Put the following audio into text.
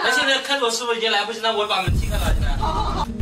那现在开锁师傅已经来不及了，我把门踢开了，现在。